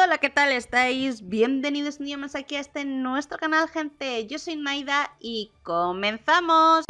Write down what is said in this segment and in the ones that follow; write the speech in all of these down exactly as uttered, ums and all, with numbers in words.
Hola, ¿qué tal estáis? Bienvenidos un día más aquí a este nuestro canal, gente. Yo soy Naida y comenzamos.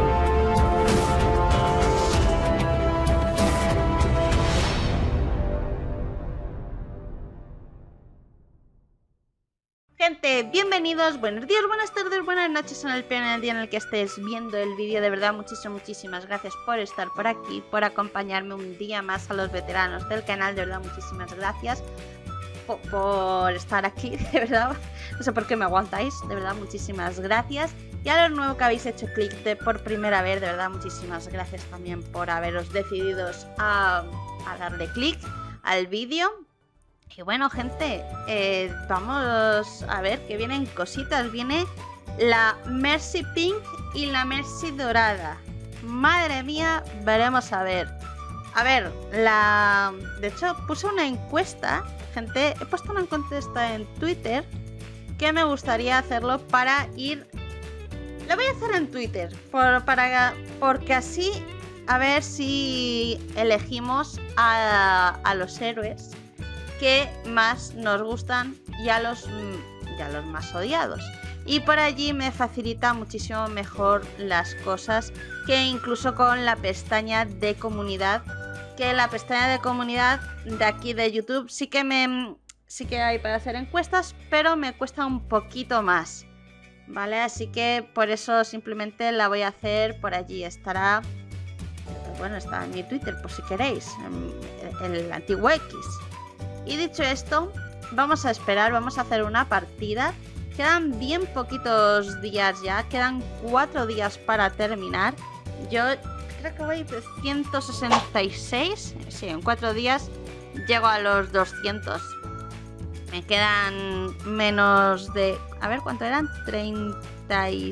Gente, bienvenidos, buenos días, buenas tardes, buenas noches en el peor en el día en el que estés viendo el vídeo. De verdad, muchísimas, muchísimas gracias por estar por aquí, por acompañarme un día más a los veteranos del canal. De verdad, muchísimas gracias por, por estar aquí, de verdad. No sé por qué me aguantáis, de verdad, muchísimas gracias. Y a los nuevos que habéis hecho clic de por primera vez, de verdad, muchísimas gracias también por haberos decidido a, a darle clic al vídeo. Y bueno, gente, eh, vamos a ver que vienen cositas. Viene la Mercy Pink y la Mercy Dorada. Madre mía, veremos a ver. A ver, la... De hecho, puse una encuesta, gente. He puesto una encuesta en Twitter que me gustaría hacerlo para ir... Lo voy a hacer en Twitter, por, para, porque así a ver si elegimos a, a los héroes que más nos gustan y a los, y a los más odiados. Y por allí me facilita muchísimo mejor las cosas que incluso con la pestaña de comunidad. Que la pestaña de comunidad de aquí de YouTube sí que me sí que hay para hacer encuestas, pero me cuesta un poquito más, ¿vale? Así que por eso simplemente la voy a hacer por allí. Estará, bueno, está en mi Twitter por si queréis, el, el antiguo X. Y dicho esto, vamos a esperar, vamos a hacer una partida. Quedan bien poquitos días ya, quedan cuatro días para terminar. Yo creo que voy de ciento sesenta y seis, sí, en cuatro días llego a los doscientos. Me quedan menos de... A ver, ¿cuánto eran? treinta y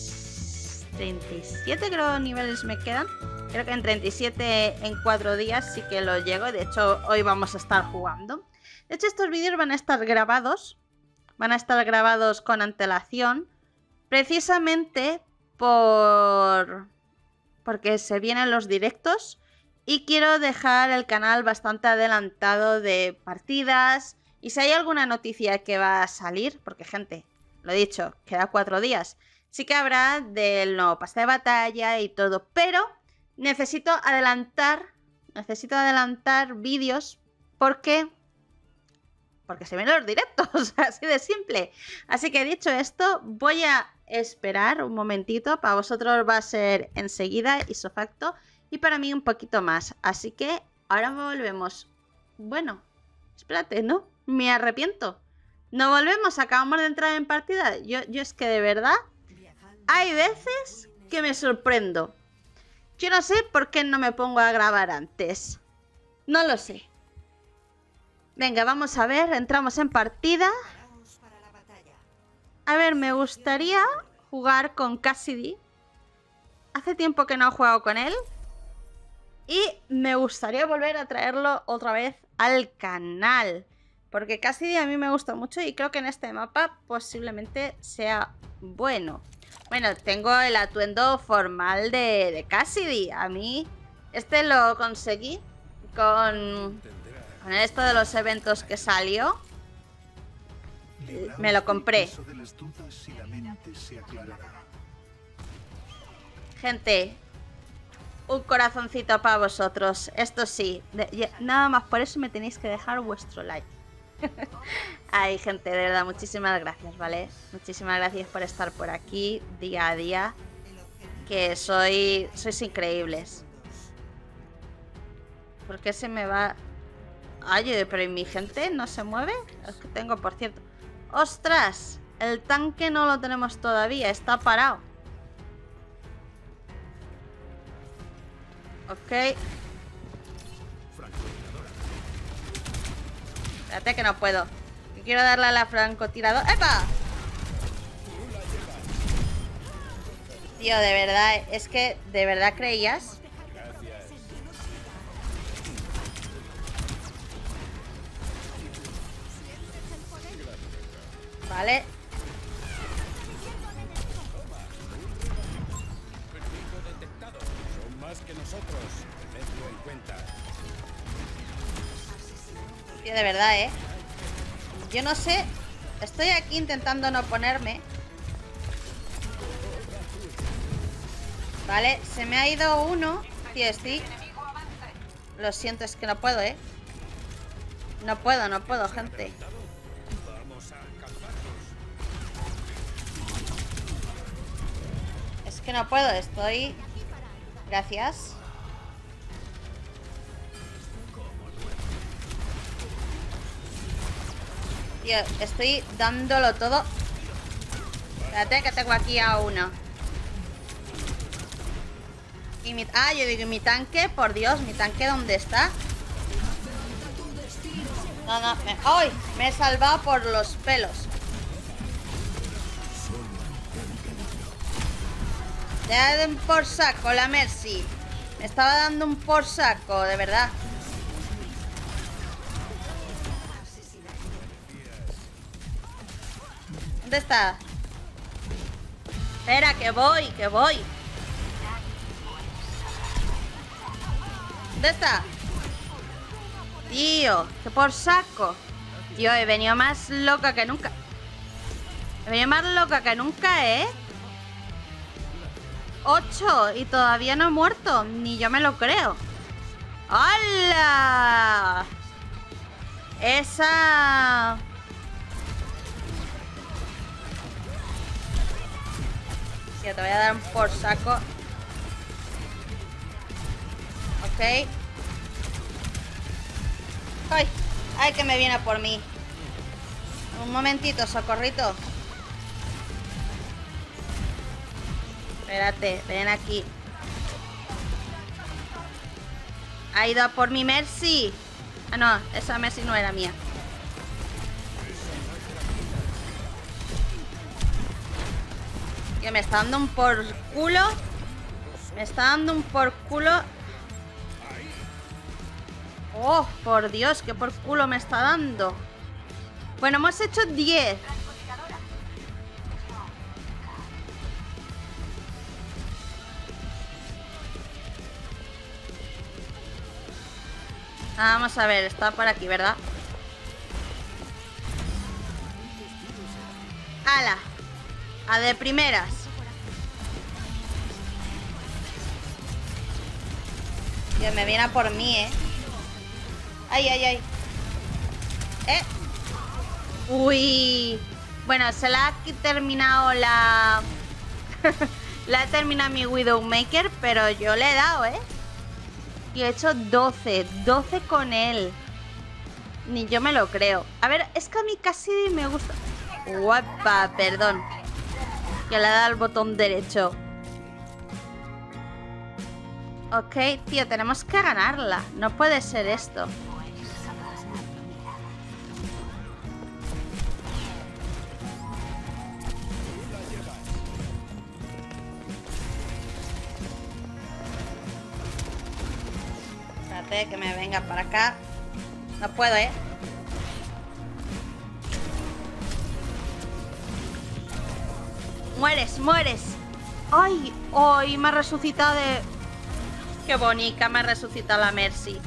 siete creo niveles me quedan. Creo que en treinta y siete en cuatro días sí que lo llego. De hecho, hoy vamos a estar jugando. De hecho, estos vídeos van a estar grabados. Van a estar grabados con antelación. Precisamente por... porque se vienen los directos. Y quiero dejar el canal bastante adelantado de partidas. Y si hay alguna noticia que va a salir, porque gente, lo he dicho, queda cuatro días. Sí que habrá del nuevo pase de batalla y todo. Pero... Necesito adelantar, necesito adelantar vídeos porque, porque se vienen los directos, así de simple. Así que dicho esto, voy a esperar un momentito. Para vosotros va a ser enseguida, ipso facto, y para mí un poquito más. Así que ahora volvemos. Bueno, espérate, ¿no? Me arrepiento. No volvemos, acabamos de entrar en partida. Yo, yo es que de verdad, hay veces que me sorprendo. Yo no sé por qué no me pongo a grabar antes. No lo sé. Venga, vamos a ver. Entramos en partida. A ver, me gustaría jugar con Cassidy. Hace tiempo que no he jugado con él. Y me gustaría volver a traerlo otra vez al canal. Porque Cassidy a mí me gusta mucho y creo que en este mapa posiblemente sea bueno. Bueno, tengo el atuendo formal de, de Cassidy. A mí este lo conseguí con, con esto de los eventos que salió. Me lo compré. Gente, un corazoncito para vosotros. Esto sí, de, nada más por eso me tenéis que dejar vuestro like. Ay, gente, de verdad, muchísimas gracias, ¿vale? Muchísimas gracias por estar por aquí día a día. Que soy, sois increíbles. ¿Por qué se me va? Ay, pero ¿y mi gente no se mueve? Es que tengo, por cierto. ¡Ostras! El tanque no lo tenemos todavía, está parado. Ok. Espérate que no puedo. Quiero darle a la francotiradora. ¡Epa! Tío, de verdad, es que ¿de verdad creías? Vale. Son más que nosotros. Tenedlo en cuenta. Tío, de verdad, ¿eh? Yo no sé. Estoy aquí intentando no ponerme. Vale, se me ha ido uno. Tío, estoy... Lo siento, es que no puedo, ¿eh? No puedo, no puedo, gente. Es que no puedo, estoy... Gracias. Tío, estoy dándolo todo. Espérate que tengo aquí a uno. Y mi... Ah, yo digo, mi tanque, por Dios, mi tanque, ¿dónde está? No, no, me... ¡Ay! Me he salvado por los pelos. Ya den por saco la Mercy. Me estaba dando un por saco, de verdad. ¿Dónde está? Espera, que voy, que voy. ¿Dónde está? Tío, que por saco. Tío, he venido más loca que nunca. He venido más loca que nunca, ¿eh? Ocho y todavía no he muerto. Ni yo me lo creo. ¡Hala! Esa... Tío, te voy a dar un por saco. Ok. ¡Ay! ¡Ay, que me viene por mí! Un momentito, socorrito. Espérate, ven aquí. Ha ido a por mi Mercy. Ah, no, esa Mercy no era mía. Que me está dando un por culo. Me está dando un por culo. Oh, por Dios, qué por culo me está dando. Bueno, hemos hecho diez. Vamos a ver, está por aquí, ¿verdad? ¡Hala! A de primeras. Que me viene a por mí, ¿eh? ¡Ay, ay, ay! ¡Eh! ¡Uy! Bueno, se la ha terminado la... la ha terminado mi Widowmaker, pero yo le he dado, ¿eh? Y he hecho doce. doce con él. Ni yo me lo creo. A ver, es que a mí casi me gusta... Guapa, perdón. Que le he dado al botón derecho. Ok, tío, tenemos que ganarla. No puede ser esto. Espérate que me venga para acá. No puedo, ¿eh? Mueres, mueres. Ay, ay, me ha resucitado de... Qué bonita, me ha resucitado la Mercy.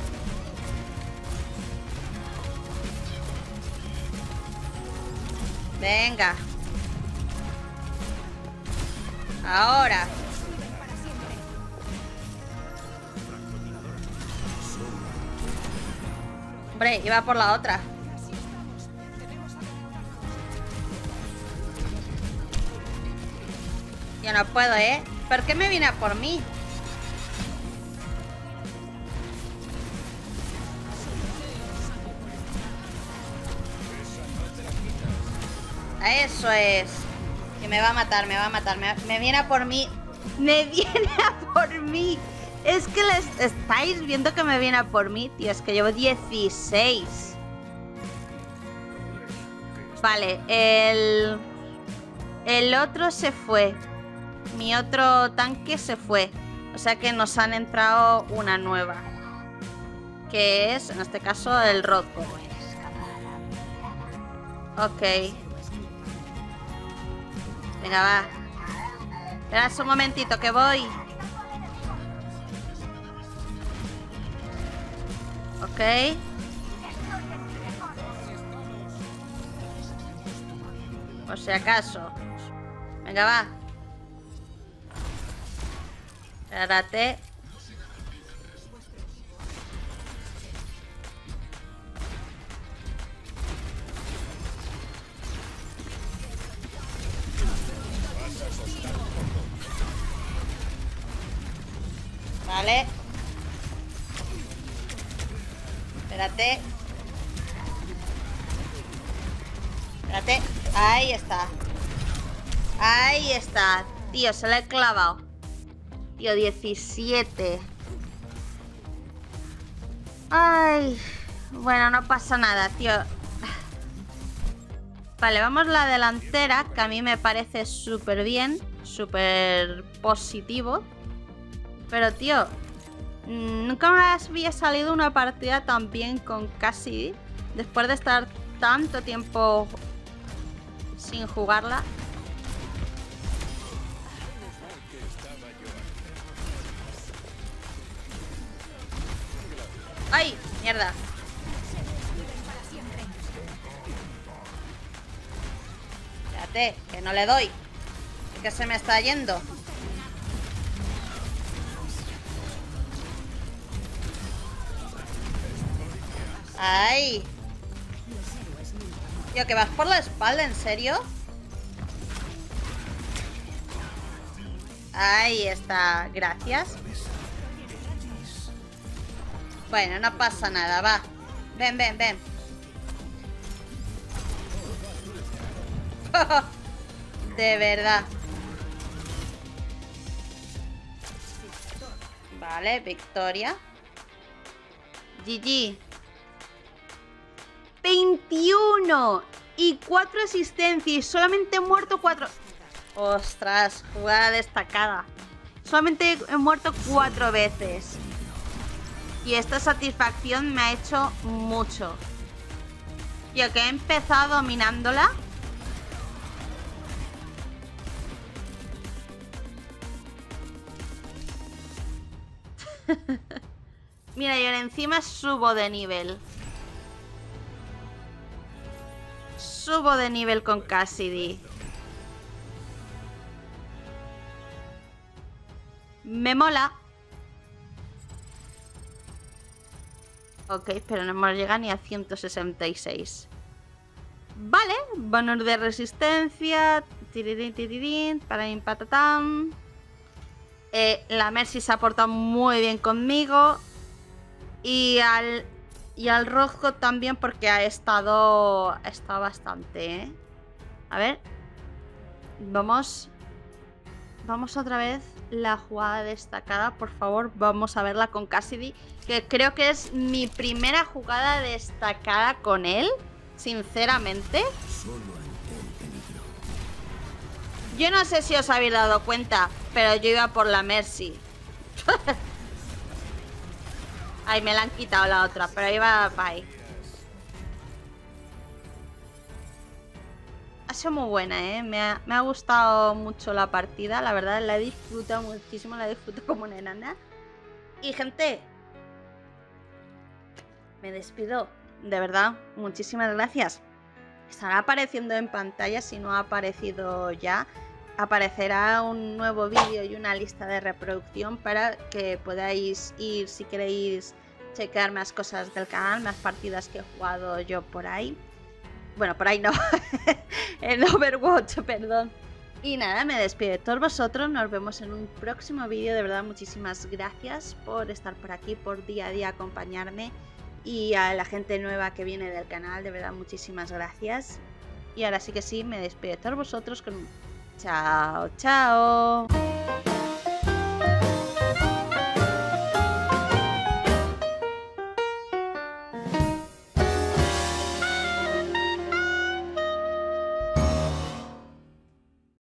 Venga. Ahora. Hombre, iba por la otra. Yo no puedo, ¿eh? ¿Por qué me viene a por mí? Eso es. Que me va a matar, me va a matar. Me, me viene a por mí. Me viene a por mí. Es que les estáis viendo que me viene a por mí, tío. Es que llevo dieciséis. Vale, el... El otro se fue. Mi otro tanque se fue. O sea que nos han entrado una nueva. Que es, en este caso, el Rodko. Ok. Venga, va. Esperad un momentito que voy. Ok. Por si acaso. Venga, va. Espérate. Vale. Espérate. Espérate. Ahí está. Ahí está. Tío, se lo he clavado. Tío, diecisiete. Ay. Bueno, no pasa nada, tío. Vale, vamos la delantera, que a mí me parece súper bien. Súper positivo. Pero, tío, nunca me había salido una partida tan bien con Cassidy. Después de estar tanto tiempo sin jugarla. ¡Ay! ¡Mierda! Espérate, que no le doy. Que se me está yendo. ¡Ay! Tío, que vas por la espalda, ¿en serio? Ahí está, gracias. Bueno, no pasa nada, va. Ven, ven, ven. De verdad. Vale, victoria. G G. veintiuno y cuatro asistencias. Solamente he muerto cuatro. Ostras, jugada destacada. Solamente he muerto cuatro veces. Y esta satisfacción me ha hecho mucho. Tío, que he empezado dominándola. Mira, y ahora encima subo de nivel. Subo de nivel con Cassidy. Me mola. Ok, pero no hemos llegado ni a ciento sesenta y seis. Vale, bonus de resistencia. Tirirín, tirirín, para patatán. Eh, la Mercy se ha portado muy bien conmigo. Y al... Y al rojo también, porque ha estado... Ha estado bastante, ¿eh? A ver. Vamos... Vamos otra vez la jugada destacada. Por favor, vamos a verla con Cassidy. Que creo que es mi primera jugada destacada con él. Sinceramente. Yo no sé si os habéis dado cuenta, pero yo iba por la Mercy. Ay, me la han quitado la otra, pero ahí va, bye. Ha sido muy buena, ¿eh? Me ha, me ha gustado mucho la partida, la verdad, la he disfrutado muchísimo, la he disfrutado como una enana. Y, gente, me despido. De verdad, muchísimas gracias. Estará apareciendo en pantalla, si no ha aparecido ya. Aparecerá un nuevo vídeo y una lista de reproducción para que podáis ir, si queréis, checar más cosas del canal, más partidas que he jugado yo por ahí. Bueno, por ahí no. En Overwatch, perdón. Y nada, me despido de todos vosotros. Nos vemos en un próximo vídeo. De verdad, muchísimas gracias por estar por aquí, por día a día acompañarme. Y a la gente nueva que viene del canal, de verdad, muchísimas gracias. Y ahora sí que sí, me despido de todos vosotros con un... Chao, chao.